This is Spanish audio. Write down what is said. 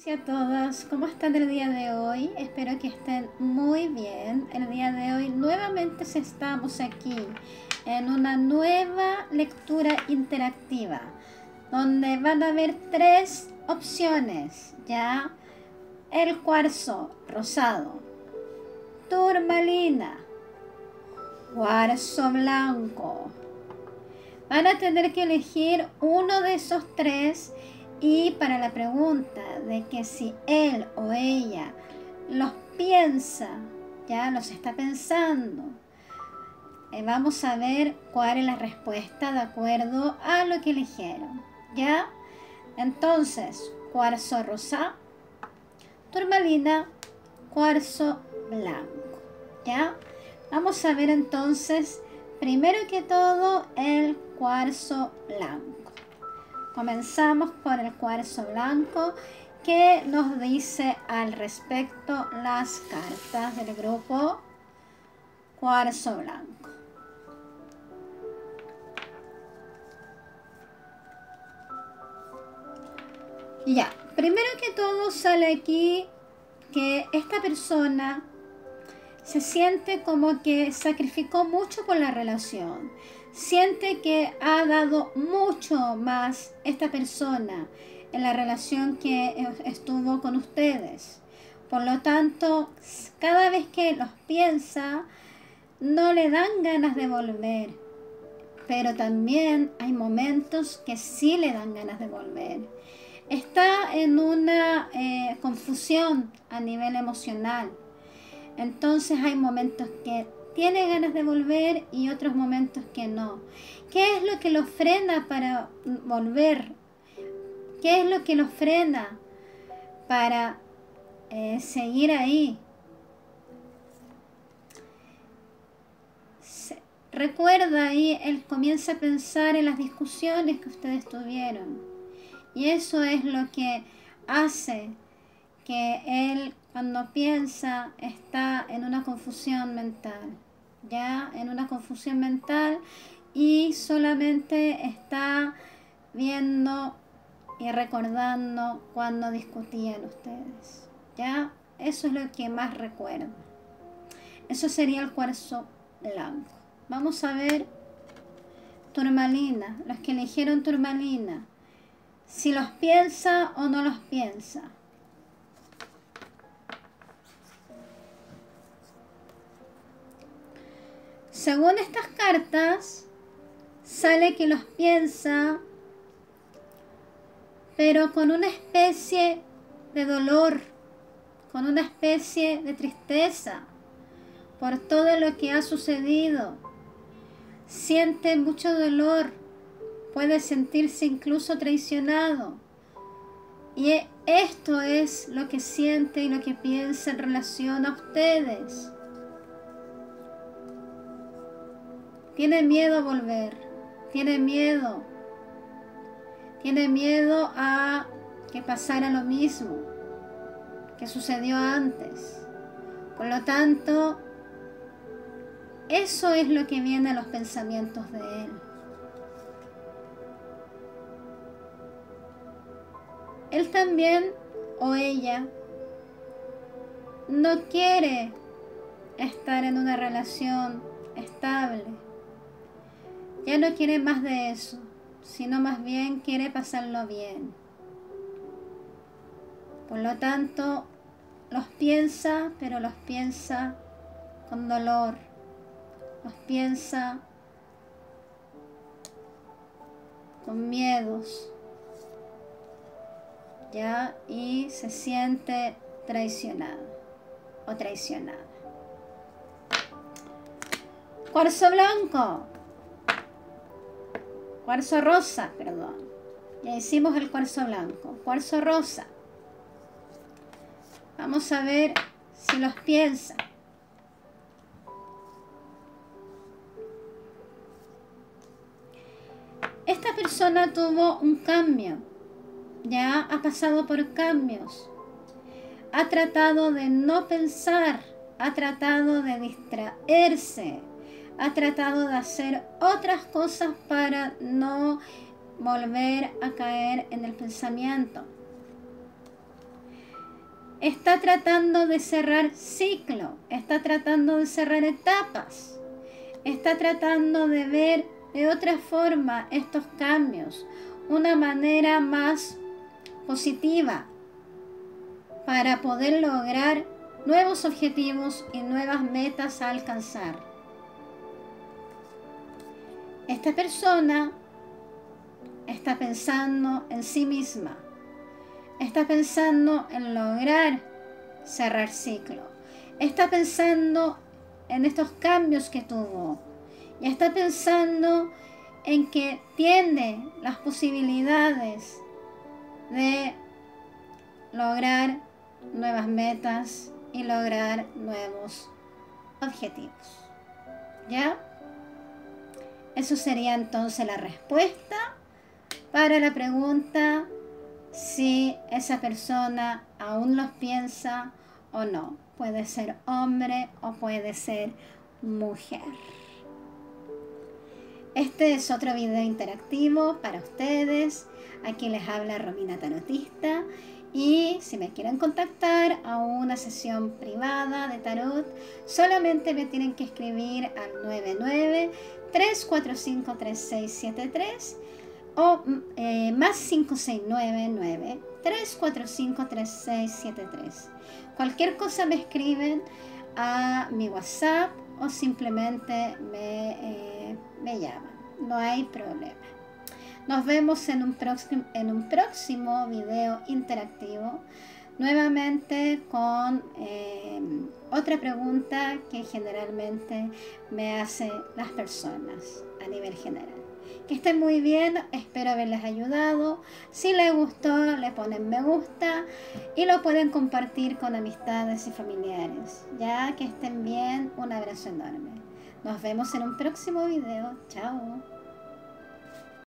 Hola a todos, ¿cómo están el día de hoy? Espero que estén muy bien. El día de hoy nuevamente estamos aquí en una nueva lectura interactiva donde van a haber tres opciones, ¿ya? El cuarzo rosado, turmalina, cuarzo blanco. Van a tener que elegir uno de esos tres. Y para la pregunta de que si él o ella los piensa, ya los está pensando, vamos a ver cuál es la respuesta de acuerdo a lo que eligieron, ¿ya? Entonces, cuarzo rosa, turmalina, cuarzo blanco, ¿ya? Vamos a ver entonces, primero que todo, el cuarzo blanco. Comenzamos por el cuarzo blanco. ¿Qué nos dice al respecto las cartas del grupo cuarzo blanco? Ya, primero que todo sale aquí que esta persona se siente como que sacrificó mucho por la relación. Siente que ha dado mucho más esta persona en la relación que estuvo con ustedes. Por lo tanto, cada vez que los piensa, no le dan ganas de volver. Pero también hay momentos que sí le dan ganas de volver. Está en una confusión a nivel emocional. Entonces hay momentos que tiene ganas de volver y otros momentos que no. ¿Qué es lo que lo frena para volver? ¿Qué es lo que lo frena para seguir ahí? Recuerda ahí, él comienza a pensar en las discusiones que ustedes tuvieron. Y eso es lo que hace que él, cuando piensa, está en una confusión mental, ya en una confusión mental, y solamente está viendo y recordando cuando discutían ustedes, ya eso es lo que más recuerda. Eso sería el cuarzo blanco. Vamos a ver turmalina, los que eligieron turmalina, si los piensa o no los piensa. Según estas cartas, sale que los piensa, pero con una especie de dolor, con una especie de tristeza por todo lo que ha sucedido. Siente mucho dolor, puede sentirse incluso traicionado. Y esto es lo que siente y lo que piensa en relación a ustedes. Tiene miedo a volver, tiene miedo a que pasara lo mismo que sucedió antes. Por lo tanto, eso es lo que viene a los pensamientos de él. Él también, o ella, no quiere estar en una relación estable. Ya no quiere más de eso, sino más bien quiere pasarlo bien. Por lo tanto, los piensa, pero los piensa con dolor. Los piensa con miedos, ¿ya? Y se siente traicionado o traicionada. Cuarzo blanco. Cuarzo rosa, perdón. Ya hicimos el cuarzo blanco. Cuarzo rosa. Vamos a ver si los piensa. Esta persona tuvo un cambio. Ya ha pasado por cambios. Ha tratado de no pensar. Ha tratado de distraerse. Ha tratado de hacer otras cosas para no volver a caer en el pensamiento. está tratando de cerrar ciclo, está tratando de cerrar etapas, está tratando de ver de otra forma estos cambios, una manera más positiva para poder lograr nuevos objetivos y nuevas metas a alcanzar. Esta persona está pensando en sí misma, está pensando en lograr cerrar ciclo, está pensando en estos cambios que tuvo y está pensando en que tiene las posibilidades de lograr nuevas metas y lograr nuevos objetivos. ¿Ya? Eso sería entonces la respuesta para la pregunta si esa persona aún los piensa o no. Puede ser hombre o puede ser mujer. Este es otro video interactivo para ustedes. Aquí les habla Romina Tarotista. Y si me quieren contactar a una sesión privada de tarot, solamente me tienen que escribir al 99-345-3673 o más 5699-345-3673. Cualquier cosa me escriben a mi WhatsApp o simplemente me llaman. No hay problema. Nos vemos en un próximo video interactivo, nuevamente con otra pregunta que generalmente me hacen las personas a nivel general. Que estén muy bien, espero haberles ayudado. Si les gustó, le ponen me gusta y lo pueden compartir con amistades y familiares. Ya que estén bien, un abrazo enorme. Nos vemos en un próximo video. Chao.